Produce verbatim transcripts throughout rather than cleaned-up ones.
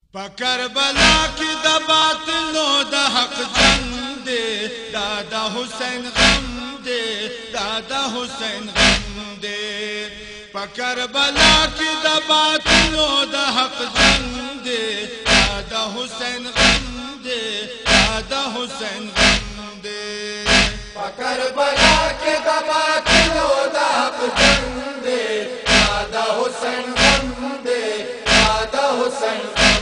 کربلا کی د باطلو د حق جنگ دے دادا حسین غم دے دادا حسین غم دے کربلا کی د باطلو د حق جنگ دے دادا حسین غم دے دادا حسین غم دے کربلا کی د باطلو د حق جنگ دے دادا حسین غم دے دادا حسین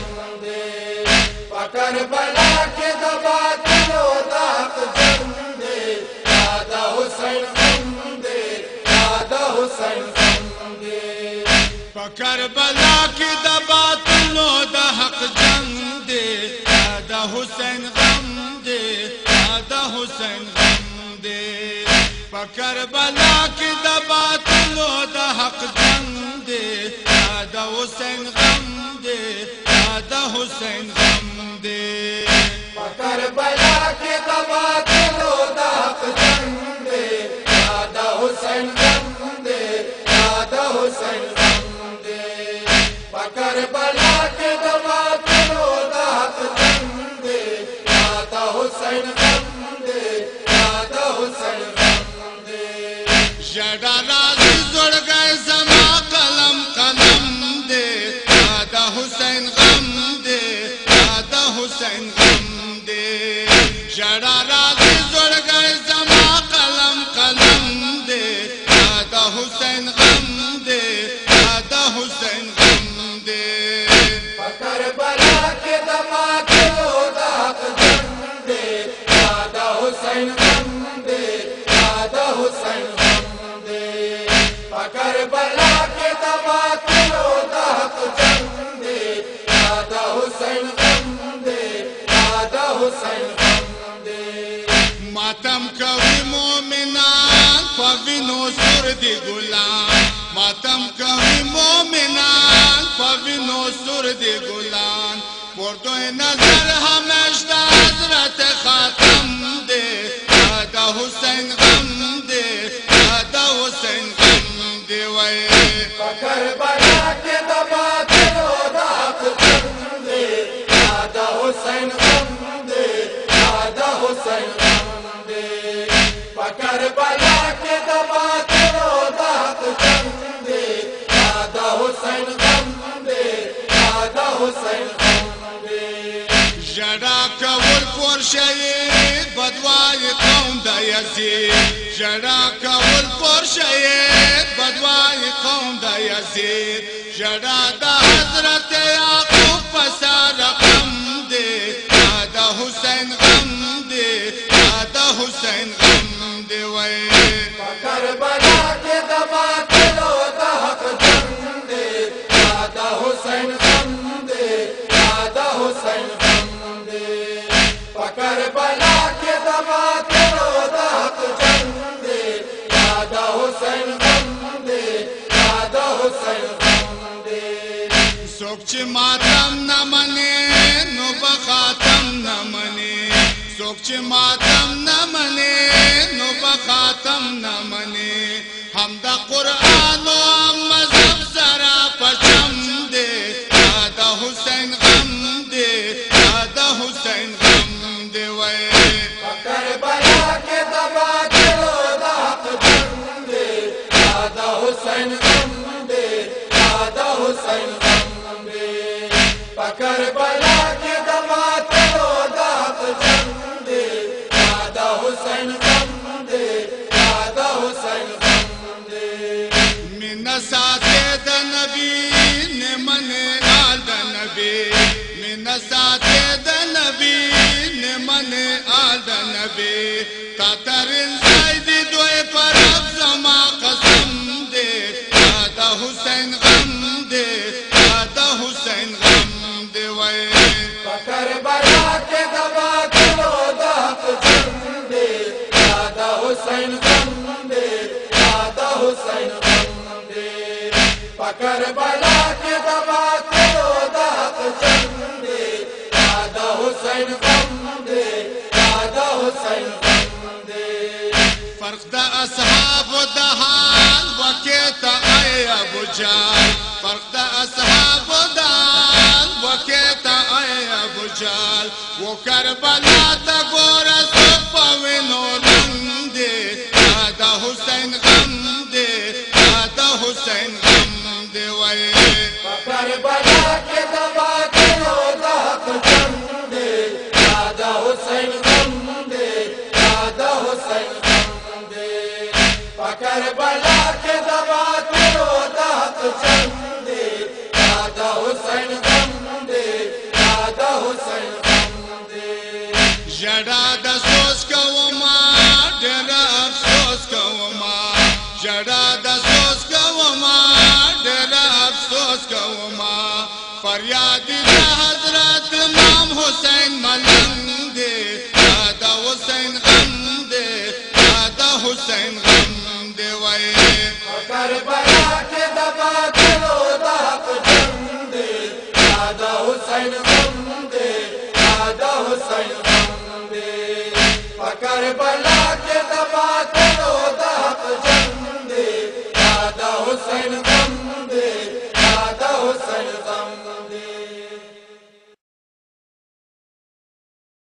کربلا کے دباتلو داق جنگ دے دادا حسین غم دے دادا حسین غم دے کربلا کے دباتلو دا حق جنگ دے دادا حسین غم دے دادا حسین غم دے کربلا کے دباتلو دا حق جنگ دے دادا حسین غم دے دادا حسین غم دے کربلا کے دباتلو داق جنگ دے دادا حسین غم دے دادا حسین غم دے کربلا کے دباتلو داق جنگ دے دادا حسین غم دے دادا حسین غم دے جڑا راضی زڑ گئے زما قلم قلم دے دادا حسین غم دے دادا حسین غم دے جڑا راضی زڑ گئے زما قلم قلم دے دادا حسین غم دے دادا حسین غم دے کربلا کے دباتلو داق جنگ دے دادا حسین غم دے دادا حسین غم دے کربلا کے دباتلو داق جنگ دے دادا حسین غم دے دادا حسین غم دے ماتم کوي مومنان پوینو سر دی ګلان ماتم کوي مومنان پوینو سر دی ګلان پردو نظر همیشه حضرت خاتم دے دادا حسین غم دے دادا حسین غم دے وے کربلا کے دباتلو داق جنگ دے دادا حسین غم دے دادا حسین غم دے کربلا کے دباتلو داق جنگ دے دادا حسین غم دے دادا حسین غم دے جڑا کول پر شهید بدوای قوم د یزید جڑا کول پر شهید بدوای قوم د یزید جڑا د حضرت یعقوب پسا رقم دے دادا حسین غم دے دادا حسین غم دے وے کربلا کے دباتلو داق جنگ دے دادا حسین غم دے دادا حسین غم دے کربلا کے دباتلو داق جنگ دے دادا حسین غم دے دادا حسین غم دے سوک چی ماتم نمانی نو بخاتم نمانی سوک چی ماتم نمانی نو بخاتم نمانی ہم دا قرآن و ہم مذہب سرا پشم دے دادا حسین غم دے دادا حسین غم دے وے کربلا کے دباتلو داق جنگ دے دادا حسین غم دے دادا حسین غم دے کربلا کے دباتلو داق جنگ دے دادا حسین غم دے دادا حسین غم دے من ساتے دا نبی نمن آل دا نبی من ساتے دا نبی نمن آل دا نبی تاتر زیدی دوئے پر افزما قسم دے دادا حسین غم دے دادا حسین غم دے وے کربلا کے دباتلو داق جنگ دے دادا حسین غم دے دادا حسین غم دے کربلا کے دباتلو داق جنگ دے دادا حسین غم دے دادا حسین غم دے मचाल वो करबला ता गोरा सपविनो रंग दे दादा हुसैन गम दे दादा हुसैन गम दे वए करबला के दबा के रोदा जम दे दादा हुसैन गम दे दादा हुसैन गम दे करबला के दबा के रोदा जम दे दादा हुसैन गम दे दादा हुसैन गम दे जड़ा दसोस कवमा डरा अफसोस कवमा जड़ा दसोस कवमा डरा अफसोस कवमा फरियाद हजरत इमाम हुसैन मलंग दे दादा हुसैन गम दे दादा हुसैन गम दे वए करबला के दबा के रोदा जम दे दादा हुसैन गम दे दादा हुसैन गम दे करबला